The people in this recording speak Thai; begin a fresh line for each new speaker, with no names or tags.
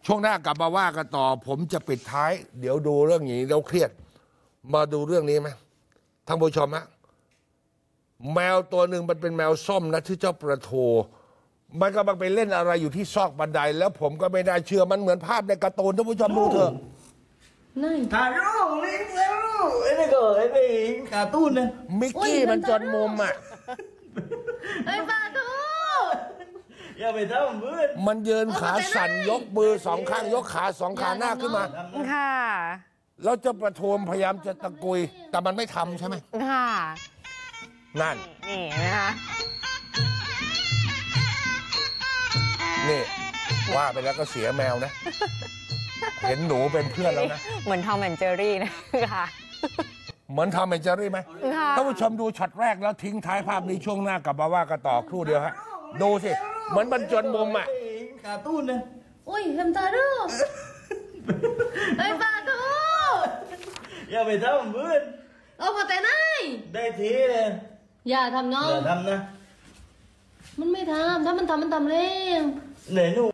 ช่วงหน้ากลับมาว่ากันต่อผมจะปิดท้ายเดี๋ยวดูเรื่องนี้แล้วเครียดมาดูเรื่องนี้ไหมท่านผู้ชมฮะแมวตัวหนึ่งมันเป็นแมวส้มนะที่เจ้าประโทมันกำลังไปเล่นอะไรอยู่ที่ซอกบันไดแล้วผมก็ไม่ได้เชื่อมันเหมือนภาพในการ์ตูนท่านผู้ชมดูเถอะ
นี่
ทารุลิงเซรุไอ้นี่ก็ไอ้นี่การ์ตูนนะ
มิกกี้มันจนมุมอ่ะ
ไอ้ปลาทู
อย่าไปทำเพื่อน
มันยืนขาสั่นยกมือสองข้างยกขาสองขาหน้าขึ้นมา
ค่ะ
แล้วเจ้าประโทพยายามจะตะกุยแต่มันไม่ทำใช่ไหม
ค่ะ
นั่น
นี่นะคะ
นี่ว่าไปแล้วก็เสียแมวนะเห็นหนูเป็นเพื่อนแล้วนะ
เหมือนทอมแอนด์เจอรี่นะค่ะ
เหมือนทอมแอนด์เจอรี่ไหมท่านผู้ชมดูช็อตแรกแล้วทิ้งท้ายภาพนี้ช่วงหน้ากลับมาว่ากันต่อครู่เดียวฮะดูสิเหมือนมันจนมุมอ่ะ
การ์ตูนนะ
อุ้ยทำตาดูไอ้ปลาทู
อย่าไปทำเพื่อน
เอามาแต่ไหน
ได้ทีเลย
อย่าทำน้อง
อย่าทำนะ
มันไม่ทำถ้ามันทำมันทำเร็ว
ไหนหนู